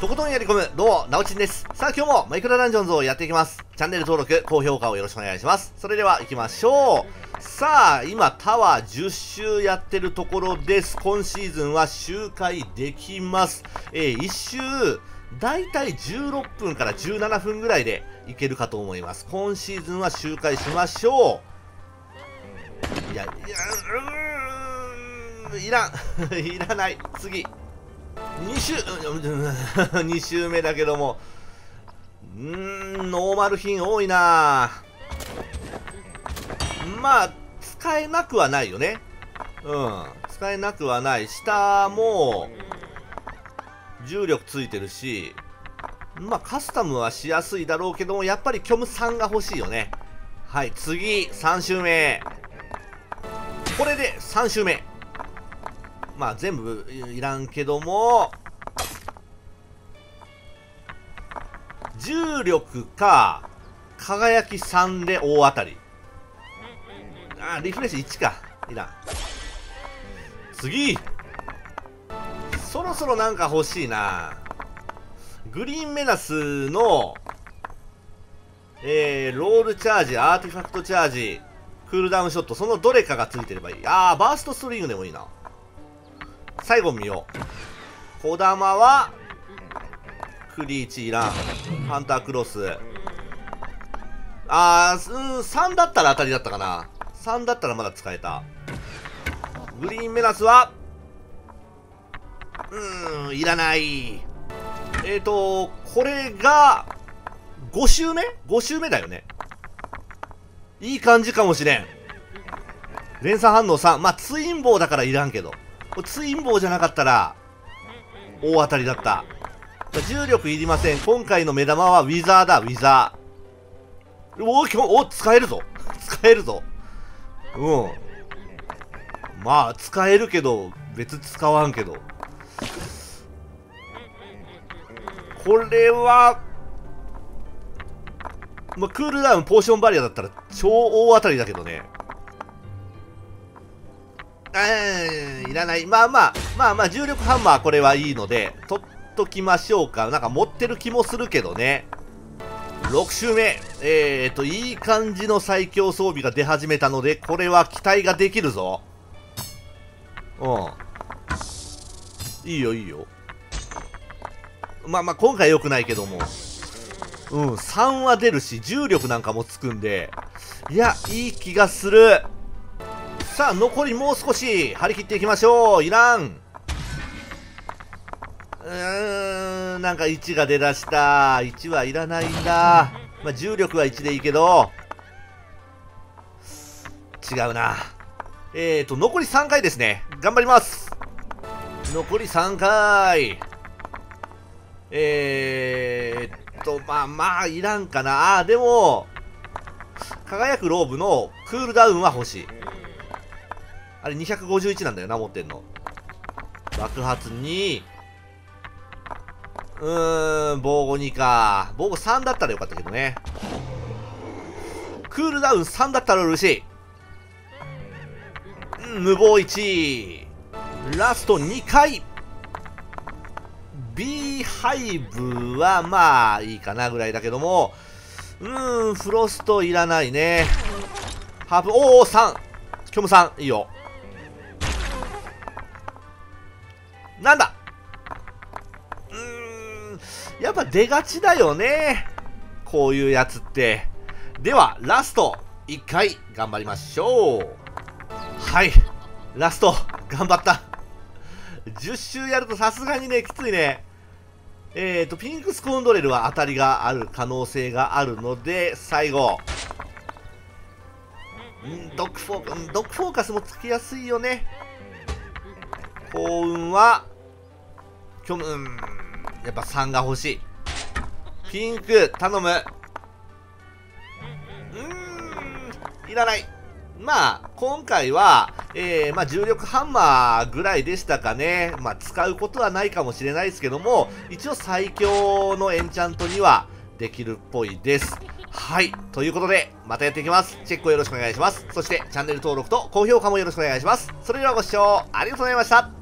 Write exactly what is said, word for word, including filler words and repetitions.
とことんやり込む、どうも、なおちんです。さあ今日もマイクラダンジョンズをやっていきます。チャンネル登録、高評価をよろしくお願いします。それでは行きましょう。さあ、今タワーじゅっ周やってるところです。今シーズンは周回できます。えー、いち周、だいたいじゅうろっぷんからじゅうななふんぐらいでいけるかと思います。今シーズンは周回しましょう。いや、いや、うーん、いらん。いらない。次。に周、に周目だけども、うーん、ノーマル品多いな。まあ、使えなくはないよね。うん、使えなくはない。下も、重力ついてるし、まあ、カスタムはしやすいだろうけども、やっぱり虚無さんが欲しいよね。はい、次、さん周目。これでさん周目。まあ全部いらんけども、重力か輝きさんで大当たり。あ、リフレッシュいちか。いらん。次、そろそろなんか欲しいな。グリーンメナスのえー、ロールチャージ、アーティファクトチャージ、クールダウンショット、そのどれかがついてればいい。あー、バーストストリングでもいいな。最後見よう。小玉はクリーチいらん。ハンタークロス、あー、うん、さんだったら当たりだったかな。さんだったらまだ使えた。グリーンメナスはうーん、いらない。えーとこれがご周目 ?ご 周目だよね。いい感じかもしれん。連鎖反応さん。まあツインボウだからいらんけど、ツインボウじゃなかったら大当たりだった。重力いりません。今回の目玉はウィザーだ。ウィザー。おー、お、使えるぞ。使えるぞ。うん。まあ使えるけど別使わんけど、これはまあクールダウンポーションバリアだったら超大当たりだけどね。えー、いらない。まあまあまあまあ重力ハンマーこれはいいので取っときましょうか。なんか持ってる気もするけどね。ろく周目、えーといい感じの最強装備が出始めたので、これは期待ができるぞ。うん、いいよいいよ。まあまあ今回良くないけども、うん、さんは出るし重力なんかもつくんで、いやいい気がする。さあ残りもう少し張り切っていきましょう。いらん。うーん、なんかいちが出だした。いちはいらないんだ。まあ重力はいちでいいけど違うな。えーと残りさんかいですね。頑張ります。残りさんかい。えーっとまあまあいらんかな。あーでも輝くローブのクールダウンは欲しい。あれにひゃくごじゅういちなんだよな、持ってんの。爆発に、うーん、防護にか。防護さんだったらよかったけどね。クールダウンさんだったら嬉しい。うん、無防いち。ラストにかい。ビーハイブはまあいいかなぐらいだけども、うーん、フロストいらないね。ハーブ、おお、さん。虚無さん、いいよ。なんだ、うーん、やっぱ出がちだよね、こういうやつって。ではラストいっかい頑張りましょう。はい、ラスト頑張った。じゅっ周やるとさすがにねきついね。えーとピンクスコンドレルは当たりがある可能性があるので、最後んドッグフォーカス、ドッグフォーカスもつきやすいよね。幸運は虚無、うん、やっぱさんが欲しい。ピンク頼む。うーん、いらない。まあ今回は、えーまあ、重力ハンマーぐらいでしたかね。まあ使うことはないかもしれないですけども、一応最強のエンチャントにはできるっぽいです。はい、ということでまたやっていきます。チェックをよろしくお願いします。そしてチャンネル登録と高評価もよろしくお願いします。それではご視聴ありがとうございました。